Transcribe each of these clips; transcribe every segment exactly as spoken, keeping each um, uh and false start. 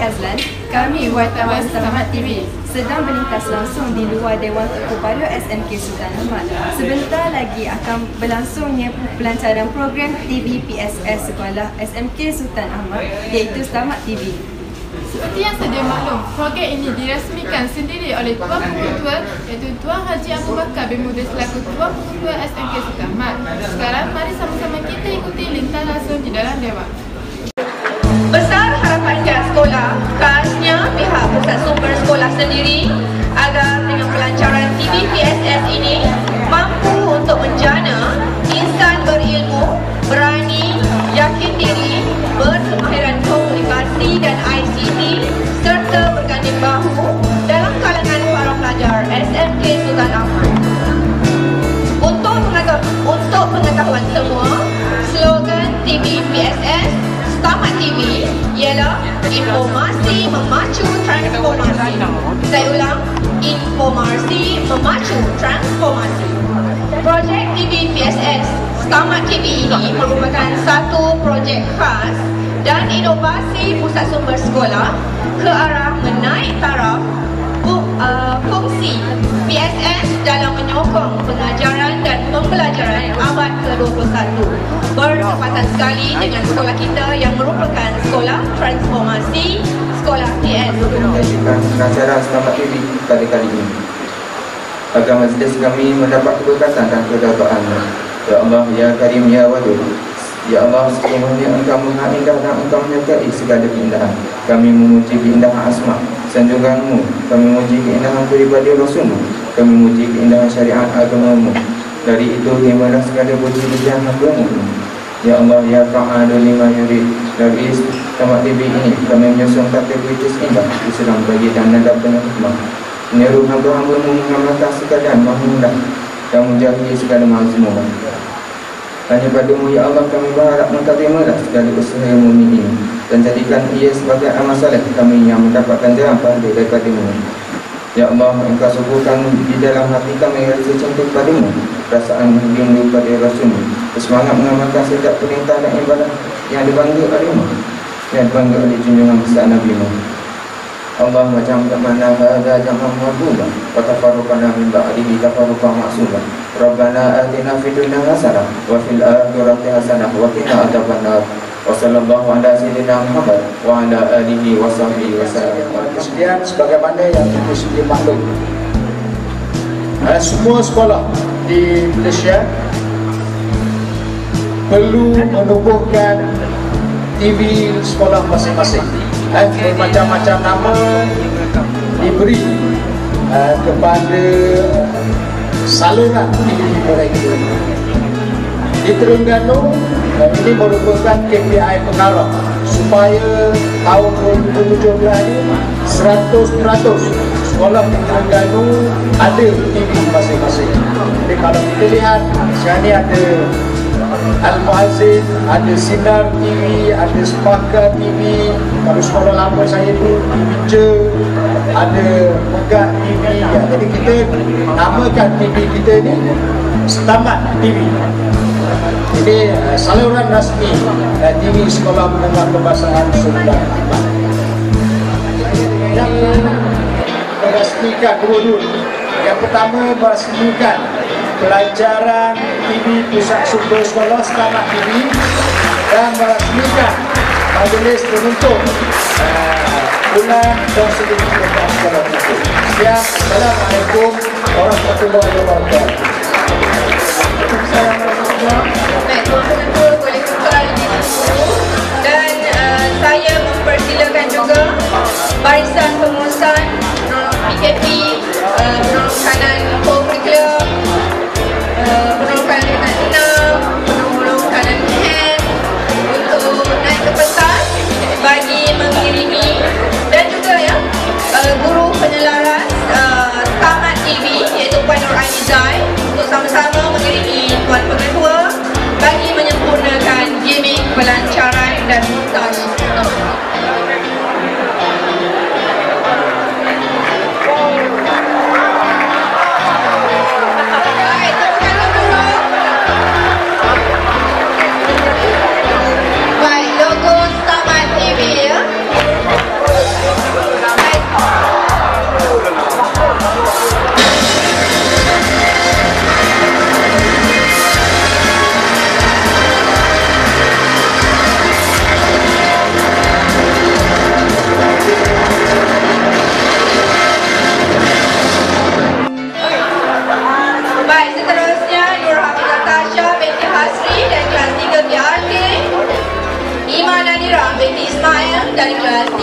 Nazlan. Kami wartawan Selamat T V sedang melintas langsung di luar Dewan Tunku Paduan S M K Sultan Ahmad. Sebentar lagi akan berlangsungnya pelancaran program T V P S S Sekolah S M K Sultan Ahmad, iaitu Selamat T V. Seperti yang sedia maklum, program ini dirasmikan sendiri oleh Tuan Pengetua iaitu Tuan Haji Abu Bakar bin Muda selaku Tuan Pengetua S M K Sultan Ahmad. Sekarang mari sama-sama kita ikuti lintas langsung di dalam Dewan. Besar harapannya sekolah, khasnya pihak Pusat Sumber Sekolah sendiri, agar dengan pelancaran T V P S S ini mampu untuk menjana insan berilmu, berani, yakin diri, berkemahiran komunikasi dan I C T serta berganding bahu dalam kalangan para pelajar S M K Sultan Ahmad. Untuk pengetahuan, untuk pengetahuan semua, slogan T V P S S Selamat T V ialah informasi memacu transformasi. Saya ulang, informasi memacu transformasi. Projek T V P S S Selamat T V ini merupakan satu projek khas dan inovasi Pusat Sumber Sekolah ke arah menaik taraf uh, fungsi P S S dalam menyokong pengajaran dan pembelajaran abad ke dua puluh satu. Bertepatan sekali dengan sekolah kita yang merupakan sekolah transformasi, sekolah T S. Pengajaran Selamat T V pada kali ini, agar majlis kami mendapat keberkatan dan kedataan. Ya Allah, Ya Karim, Ya Wadud. Ya Allah, sesungguhnya Engkau Maha Indah dan Engkau menyertai segala keindahan. Kami memuji keindahan asma, sanjungan-Mu. Kami memuji keindahan pribadi Rasul-Mu. Kami memuji keindahan syariat agama-Mu. Dari itu terimalah segala puji pujian hamba-Mu. Ya Allah, Ya Fa'alu lima yurid. Dari Selamat T V ini kami menyusun kata kritis indah Islam bagi dan nadab dengan hikmah. Menyeru hamba-hamba-Mu mengamalkan sekalian mahmudah dan menjauhi segala mazmum. Hanya padamu ya Allah kami berharap Engkau terimalah segala usaha yang murni ini dan jadikan ia sebagai amal saleh kami yang mendapatkan jalan pahala daripada-Mu. Ya Allah, Engkau suburkan di dalam hati kami rasa cinta padamu, perasaan rindu pada Rasul-Mu, bersemangat mengamalkan setiap perintah dan ibadah yang dibangga oleh-Mu, yang dibangga oleh junjungan besar Nabi-Mu. Allah macam mana hadza jam'an marbuba wa tafarruqana min ba'dihi tafarruqan ma'suba. Rabbana atina fid dunya hasanah wa fil akhirati hasanah wa qina adzabannar. Wa sallallahu ala sayyidina Muhammad wa ala alihi wa sahbihi wasallam. Kemudian sebagaimana yang kita sudah maklum, semua sekolah di Malaysia perlu menubuhkan T V sekolah masing-masing. Eh, macam-macam nama diberi uh, kepada saluran T V mereka. Di Terengganu, uh, ini merupakan K P I pengarah supaya tahun dua ribu tujuh belas ini seratus peratus sekolah di Terengganu ada T V masing-masing. Jadi kalau kita lihat, sekarang ni ada Al-Muazzin, ada Sinar T V, ada Sepaka T V. Kalau sekolah lama saya tu T V Je, ada Megah T V ya. Jadi kita namakan T V kita ni Selamat T V. Ini uh, saluran rasmi uh, T V Sekolah Menengah Kebangsaan Sultan Ahmad. Yang merasmikan dua-dua. Yang pertama merasmikan pelajaran T V Pusat Sumber Sekolah Selamat T V dan merasmikan majlis penutup uh, bulan dan sedikit sekolah penutup. Sekian, Assalamualaikum warahmatullahi wabarakatuh. Baik, Tuan Pengetua boleh kekal di situ dan uh, saya mempersilakan juga barisan pengurusan P K P, uh, penolong co-curricular, uh, penolong kanan enam, penolong kanan hand untuk naik ke pentas bagi mengiringi, dan juga ya uh, guru penyelaras uh, Selamat T V iaitu Puan Nur Ainizai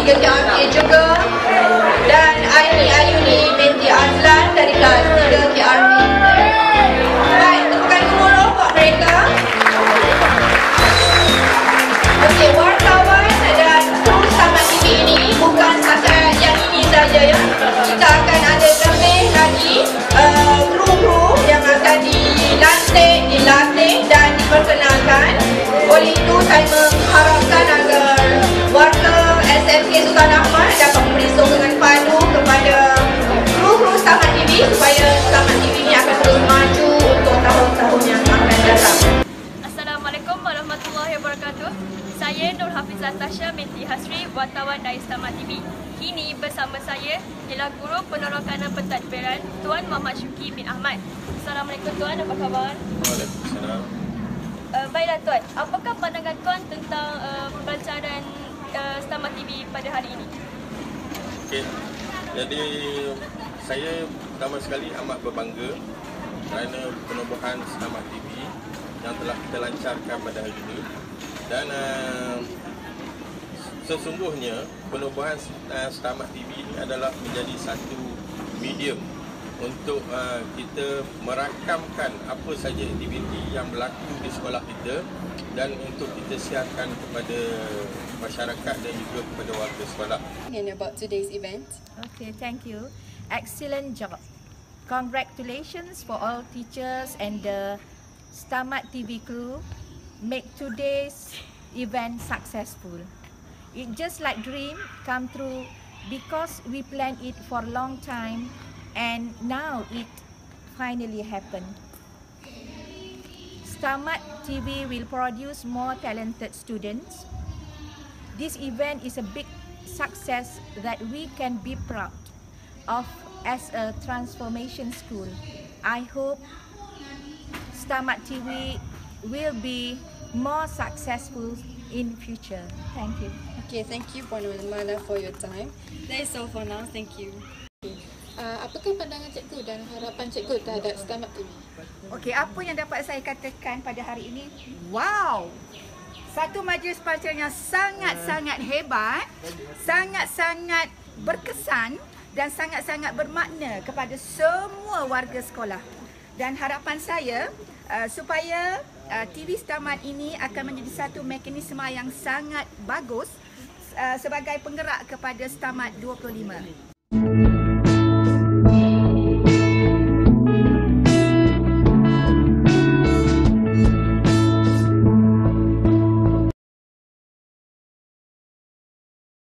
tiga K R K juga, dan Aini Ayuni binti Azlan dari kelas tiga K R B. Baik, tepukan gemuruh buat mereka. Okey, wartawan dan kru Selamat T V ini bukan setakat yang ini saja ya. Kita akan ada lebih lagi uh, kru-kru yang akan dilantik, dilatih dan diperkenalkan. Oleh itu saya mengharapkan agar warga S M K Sultan Ahmad dapat memberi sokongan padu kepada kru-kru Selamat T V supaya Selamat T V ini akan terus maju untuk tahun-tahun yang akan datang. Assalamualaikum warahmatullahi wabarakatuh. Saya Nur Hafizah Tasha binti Hasri, wartawan dari Selamat T V. Kini bersama saya ialah Guru Penerokanan Pentadbiran Tuan Muhammad Syuki bin Ahmad. Assalamualaikum Tuan, apa khabar? Waalaikumsalam. Uh, baiklah Tuan, apakah pandangan Tuan tentang uh, pelancaran uh, Selamat T V pada hari ini? Okey, jadi saya pertama sekali amat berbangga kerana penubuhan Selamat T V yang telah kita lancarkan pada hari ini. Dan uh, sesungguhnya penubuhan uh, Selamat T V ini adalah menjadi satu medium untuk uh, kita merakamkan apa saja aktiviti yang berlaku di sekolah kita dan untuk kita siarkan kepada masyarakat dan juga kepada warga sekolah. And about today's event. Okay, thank you. Excellent job. Congratulations for all teachers and the Selamat T V crew. Make today's event successful. It just like dream come true because we planned it for a long time and now it finally happened. Selamat T V will produce more talented students. This event is a big success that we can be proud of as a transformation school. I hope Selamat T V will be more successful in future. Thank you. Okay, thank you Puan Mana for your time. That is all for now. Thank you. Uh, apakah pandangan cikgu dan harapan cikgu terhadap Selamat T V? Okey, apa yang dapat saya katakan pada hari ini? Wow! Satu majlis pelancaran yang sangat-sangat hebat, sangat-sangat berkesan dan sangat-sangat bermakna kepada semua warga sekolah. Dan harapan saya uh, supaya uh, T V Selamat ini akan menjadi satu mekanisme yang sangat bagus uh, sebagai penggerak kepada Selamat dua puluh lima.